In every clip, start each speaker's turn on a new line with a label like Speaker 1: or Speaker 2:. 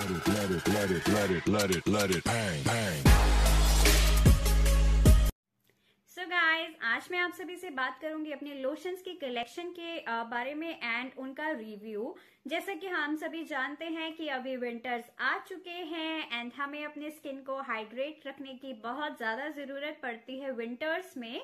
Speaker 1: let it bang, bang.
Speaker 2: So guys, आज मैं आप सभी से बात करूंगी अपने लोशंस की कलेक्शन के बारे में एंड उनका रिव्यू। जैसा कि हम सभी जानते हैं कि अभी विंटर्स आ चुके हैं एंड हमें अपने स्किन को हाइड्रेट रखने की बहुत ज्यादा जरूरत पड़ती है विंटर्स में।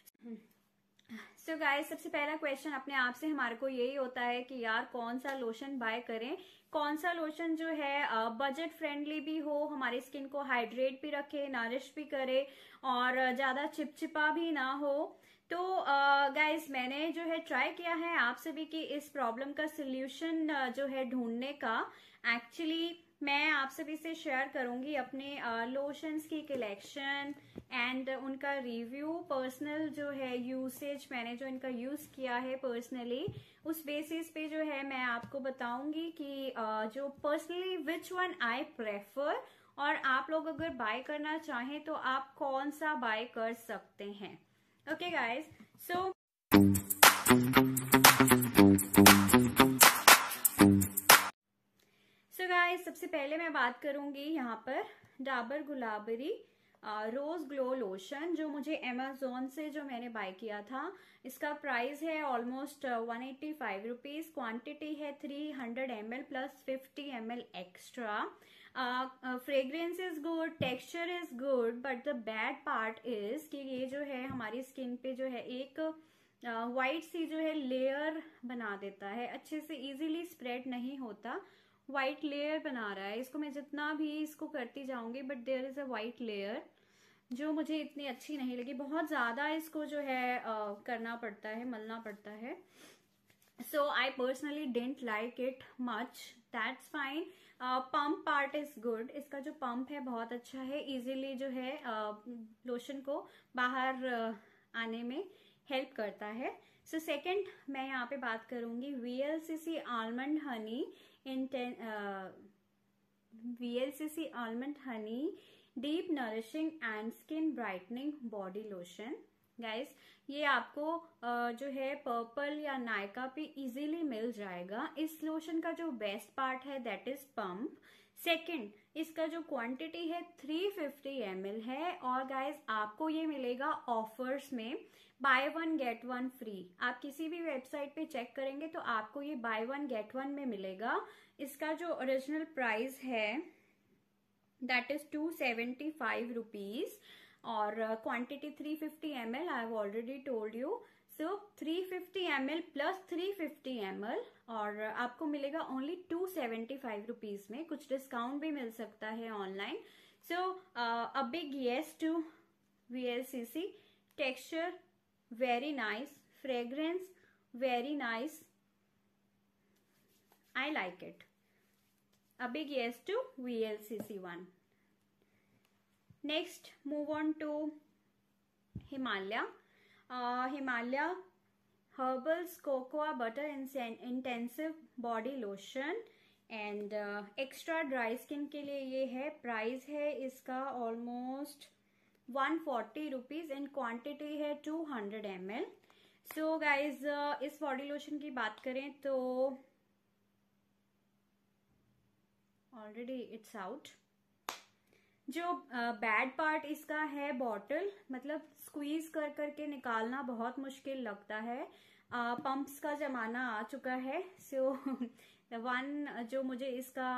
Speaker 2: सो गाइस, सबसे पहला क्वेश्चन अपने आप से हमारे को यही होता है कि यार कौन सा लोशन बाय करें, कौन सा लोशन जो है बजट फ्रेंडली भी हो, हमारी स्किन को हाइड्रेट भी रखे, नरिश भी करे और ज्यादा चिपचिपा भी ना हो। तो गाइस, मैंने जो है ट्राई किया है आप सभी की इस प्रॉब्लम का सोल्यूशन जो है ढूंढने का। एक्चुअली मैं आप सभी से शेयर करूंगी अपने लोशंस की कलेक्शन एंड उनका रिव्यू, पर्सनल जो है यूसेज, मैंने जो इनका यूज किया है पर्सनली, उस बेसिस पे जो है मैं आपको बताऊंगी कि जो personally which one I prefer, और आप लोग अगर बाय करना चाहें तो आप कौन सा बाय कर सकते हैं। ओके गाइज, सो गाइस, सबसे पहले मैं बात करूंगी यहाँ पर Dabur Gulabari rose glow lotion, जो मुझे अमेजोन से जो मैंने बाय किया था। इसका प्राइस है ऑलमोस्ट 185 रुपीज। क्वांटिटी है 300 ml plus 50 ml extra. Fragrance is good, texture is good, but the bad part is कि ये जो है हमारी स्किन पे जो है एक व्हाइट सी जो है लेयर बना देता है, अच्छे से इजीली स्प्रेड नहीं होता, व्हाइट लेयर बना रहा है। इसको मैं जितना भी इसको करती जाऊंगी but there is a white layer जो मुझे इतनी अच्छी नहीं लगी। बहुत ज्यादा इसको जो है करना पड़ता है, मलना पड़ता है। So I personally didn't like it much, that's fine. Pump part is good, इसका जो पंप है बहुत अच्छा है, इजीली जो है लोशन को बाहर आने में हेल्प करता है। सो सेकंड मैं यहाँ पे बात करूंगी VLCC almond honey VLCC almond honey deep nourishing and skin brightening body lotion. Guys, ये आपको जो है पर्पल या नायका पे इजीली मिल जाएगा। इस लोशन का जो बेस्ट पार्ट है दैट इज पंप। सेकंड, इसका जो क्वांटिटी है 350 ml है और गाइस आपको ये मिलेगा ऑफर्स में buy one get one free. आप किसी भी वेबसाइट पे चेक करेंगे तो आपको ये बाय वन गेट वन में मिलेगा। इसका जो ओरिजिनल प्राइस है दैट इज 275 रुपीज और quantity 350 ml I have already told you. So 350 ml plus 350 ml और आपको मिलेगा ओनली 275 रुपीज में। कुछ डिस्काउंट भी मिल सकता है online. So a big yes to VLCC। Texture very nice, fragrance very nice, I like it. A big yes to VLCC one. Next, move on to Himalaya. Himalaya Herbals Cocoa Butter Intensive Body Lotion and extra dry skin के लिए ये है। Price है इसका almost 140 rupees and quantity है 200 ml। So guys, इस body lotion की बात करें तो ऑलरेडी इट्स आउट। जो बैड पार्ट इसका है बॉटल, मतलब स्क्वीज कर करके निकालना बहुत मुश्किल लगता है। पंप्स का जमाना आ चुका है। सो वन जो मुझे इसका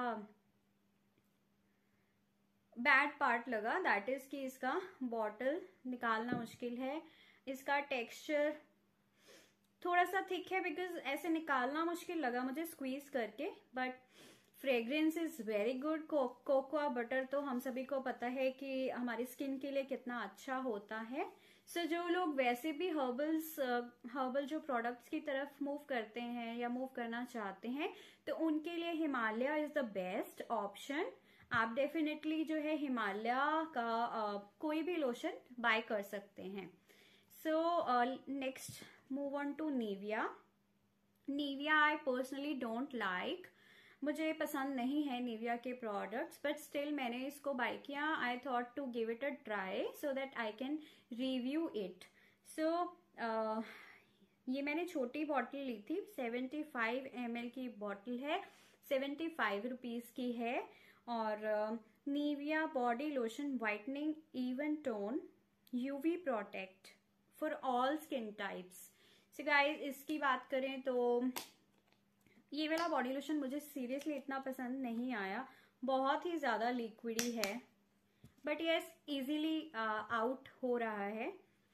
Speaker 2: बैड पार्ट लगा दैट इज कि इसका बॉटल निकालना मुश्किल है। इसका टेक्सचर थोड़ा सा थिक है बिकॉज ऐसे निकालना मुश्किल लगा मुझे स्क्वीज करके, but fragrance is very good. Cocoa butter तो हम सभी को पता है कि हमारी स्किन के लिए कितना अच्छा होता है। सो जो लोग वैसे भी हर्बल जो प्रोडक्ट्स की तरफ मूव करते हैं या मूव करना चाहते हैं तो उनके लिए Himalaya is the best option. आप डेफिनेटली जो है हिमालय का कोई भी लोशन बाय कर सकते हैं। So next move on to Nivea. Nivea I personally don't like, मुझे पसंद नहीं है निविया के प्रोडक्ट्स, बट स्टिल मैंने इसको बाय किया। I thought to give it a try so that I can review it. So ये मैंने छोटी बॉटल ली थी, 75 ml की बॉटल है, 75 रुपीज की है और Nivea body lotion whitening even tone UV protect for all skin types. So guys, इसकी बात करें तो ये वाला बॉडी लोशन मुझे सीरियसली इतना पसंद नहीं आया, बहुत ही ज्यादा लिक्विडी है, बट यस इजीली आउट हो रहा है।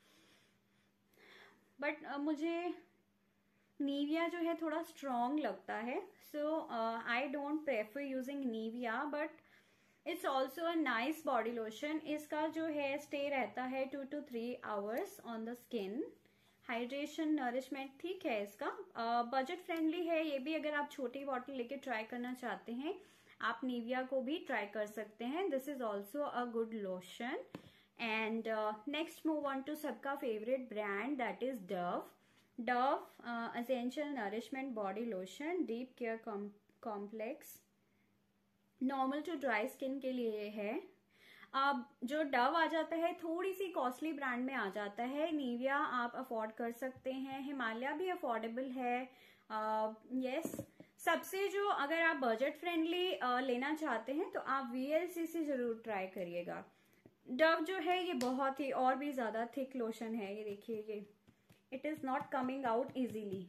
Speaker 2: बट मुझे निविया जो है थोड़ा स्ट्रॉन्ग लगता है, so I don't prefer using Nivea, but it's also a nice body lotion. इसका जो है स्टे रहता है 2 to 3 hours on the skin. Hydration nourishment ठीक है इसका, बजट फ्रेंडली है ये भी। अगर आप छोटी बॉटल लेके ट्राई करना चाहते हैं, आप निविया को भी ट्राई कर सकते हैं। This is also a good lotion. And next move on to सबका favourite brand, that is Dove. Dove essential nourishment body lotion, deep care complex, normal to dry skin के लिए है। अब जो डव आ जाता है थोड़ी सी कॉस्टली ब्रांड में आ जाता है। निविया आप अफोर्ड कर सकते हैं, हिमालय भी अफोर्डेबल है। यस सबसे जो अगर आप बजट फ्रेंडली लेना चाहते हैं तो आप VLCC जरूर ट्राई करिएगा। डव जो है ये बहुत ही और भी ज्यादा थिक लोशन है, ये देखिए, ये it is not coming out easily.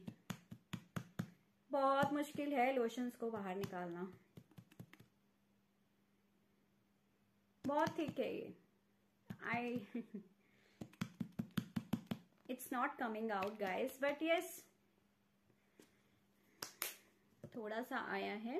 Speaker 2: बहुत मुश्किल है लोशंस को बाहर निकालना, बहुत थिक है ये। It's not coming out guys, but yes थोड़ा सा आया है।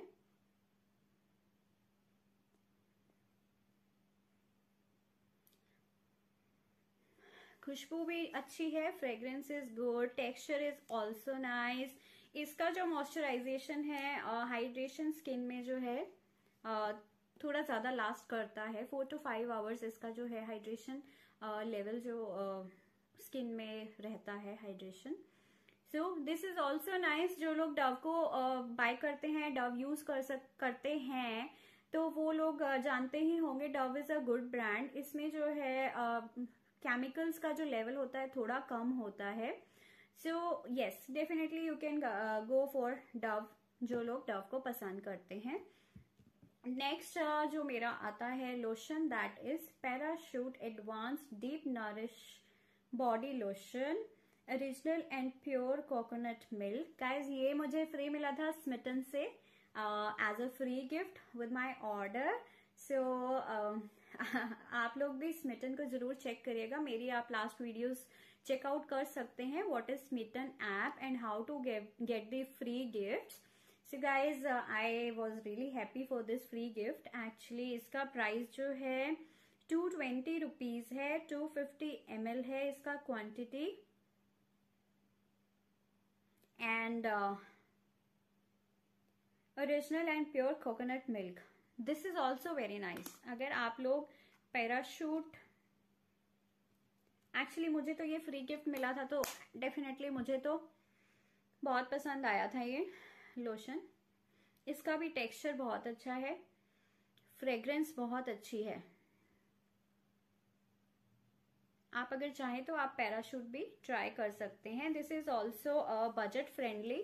Speaker 2: खुशबू भी अच्छी है, fragrance is good, texture is also nice. इसका जो मॉइस्चराइजेशन है, हाइड्रेशन स्किन में जो है थोड़ा ज्यादा लास्ट करता है। 4 to 5 आवर्स इसका जो है हाइड्रेशन लेवल जो स्किन में रहता है hydration. So this is also nice. जो लोग डव को बाय करते हैं, डव यूज करते हैं, तो वो लोग जानते ही होंगे Dove is a good brand. इसमें जो है केमिकल्स का जो लेवल होता है थोड़ा कम होता है। So yes definitely you can go for Dove, जो लोग डव को पसंद करते हैं। नेक्स्ट जो मेरा आता है lotion, that is Parachute advanced deep nourish body lotion, original and pure coconut milk. Guys ये मुझे फ्री मिला था स्मिटन से as a free gift with my order. So आप लोग भी स्मिटन को जरूर चेक करिएगा। मेरी आप लास्ट वीडियोस चेकआउट कर सकते हैं, what is Smytten app and how to get the free gifts. So guys, I was really happy for this free gift. Actually इसका प्राइस जो है 220 रुपीज है, 250 ml है इसका quantity, and original and pure coconut milk. This is also very nice. अगर आप लोग parachute, actually मुझे तो ये फ्री गिफ्ट मिला था, तो डेफिनेटली मुझे तो बहुत पसंद आया था ये लोशन। इसका भी टेक्सचर बहुत अच्छा है, फ्रेग्रेंस बहुत अच्छी है। आप अगर चाहें तो आप पैराशूट भी ट्राई कर सकते हैं। This is also a budget friendly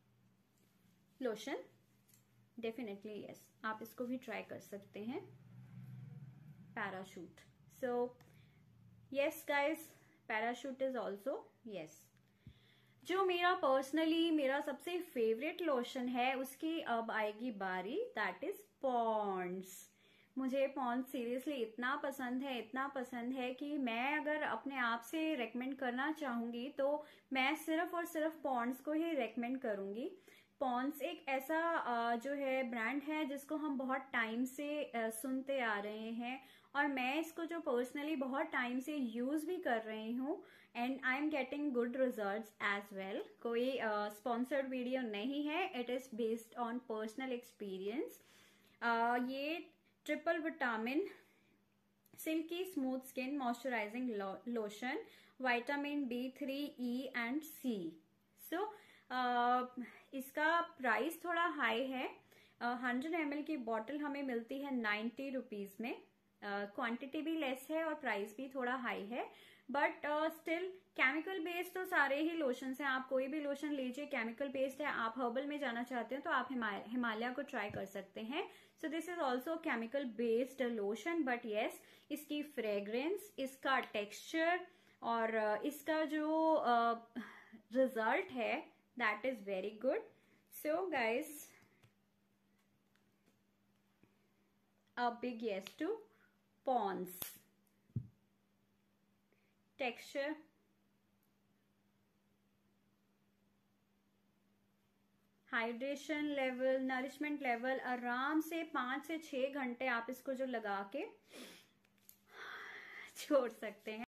Speaker 2: lotion, definitely yes आप इसको भी ट्राई कर सकते हैं, Parachute. So yes guys, Parachute is also yes. जो मेरा पर्सनली मेरा सबसे फेवरेट लोशन है उसकी अब आएगी बारी, दैट इज पॉन्ड्स। मुझे पॉन्ड्स सीरियसली इतना पसंद है कि मैं अगर अपने आप से रेकमेंड करना चाहूंगी तो मैं सिर्फ और सिर्फ पॉन्ड्स को ही रेकमेंड करूंगी। पॉन्ड्स एक ऐसा जो है ब्रांड है जिसको हम बहुत टाइम से सुनते आ रहे हैं, और मैं इसको जो पर्सनली बहुत टाइम से यूज भी कर रही हूँ, and I am getting good results as well. कोई स्पॉन्सर्ड वीडियो नहीं है, it is based on personal experience. ये triple vitamin silky smooth skin moisturizing lotion, vitamin B3, E and C। So इसका प्राइस थोड़ा हाई है। 100 ml की bottle हमें मिलती है 90 रुपीज में, क्वांटिटी भी लेस है और प्राइस भी थोड़ा हाई है, बट स्टिल केमिकल बेस्ड तो सारे ही लोशन हैं। आप कोई भी लोशन लीजिए केमिकल बेस्ड है। आप हर्बल में जाना चाहते हैं तो आप हिमालय को ट्राई कर सकते हैं। So this is also chemical based lotion, but yes इसकी फ्रेग्रेंस, इसका टेक्सचर और इसका जो रिजल्ट है that is very good. So guys, a big yes to Pond's. Texture, hydration level, nourishment level, आराम से 5 से 6 घंटे आप इसको जो लगा के छोड़ सकते हैं।